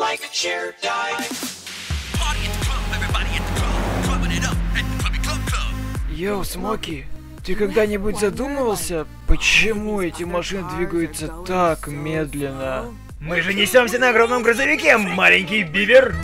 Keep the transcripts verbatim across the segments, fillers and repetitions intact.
like a chair dive. Йоу, Смоки, ты когда-нибудь задумывался, почему эти машины двигаются так медленно? Мы же несемся на огромном грузовике, маленький Бибер.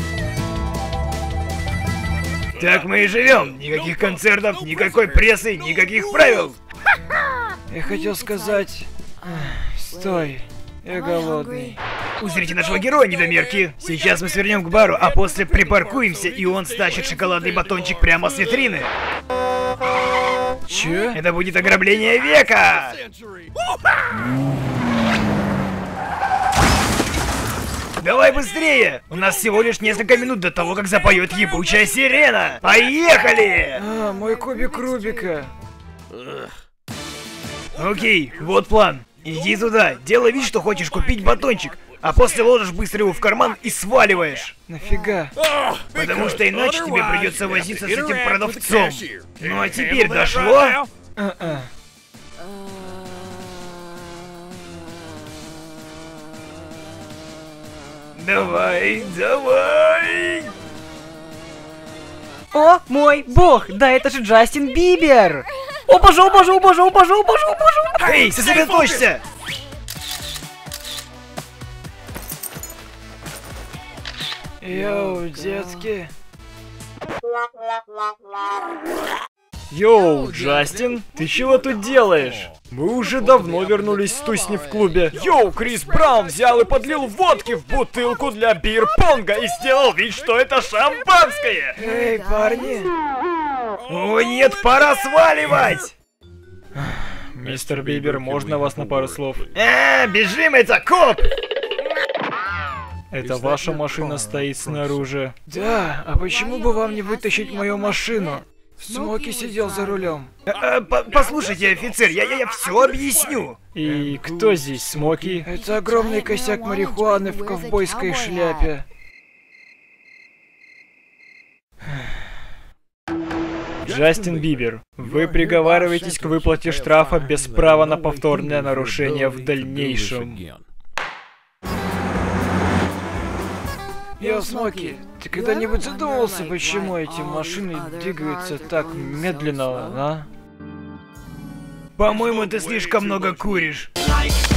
Так мы и живем. Никаких концертов, никакой прессы, никаких правил. Я хотел сказать... Стой, я голодный. Узрите нашего героя, недомерки. Сейчас мы свернем к бару, а после припаркуемся, и он стащит шоколадный батончик прямо с витрины. Че? Это будет ограбление века! Давай быстрее! У нас всего лишь несколько минут до того, как запоет ебучая сирена! Поехали! А, мой кубик Рубика. Окей, вот план. Иди туда, делай вид, что хочешь купить батончик, а после ложишь быстро его в карман и сваливаешь. Нафига? Потому что иначе тебе придется возиться с этим продавцом. Ну а теперь дошло? А-а. Давай, давай! О, мой бог, да это же Джастин Бибер! О боже, о боже, о боже, о боже, о боже, о боже! Эй, сосредоточься! Йоу, детки. Йоу, Джастин, ты чего тут делаешь? Мы уже давно вернулись с тусни в клубе. Йоу, Крис Браун взял и подлил водки в бутылку для бир-понга и сделал вид, что это шампанское. Эй, парни. О нет, пора сваливать! Мистер Бибер, можно вас на пару слов? А, бежим, это коп! Это ваша машина стоит снаружи. Да, а почему бы вам не вытащить мою машину? Смоки сидел за рулем. А, а, по послушайте, офицер, я, я, я все объясню. И кто здесь Смоки? Это огромный косяк марихуаны в ковбойской шляпе. Джастин Бибер, вы приговариваетесь к выплате штрафа без права на повторное нарушение в дальнейшем. Йоу, Смоки, ты когда-нибудь задумывался, почему эти машины двигаются так медленно, а? По-моему, ты слишком много куришь. Like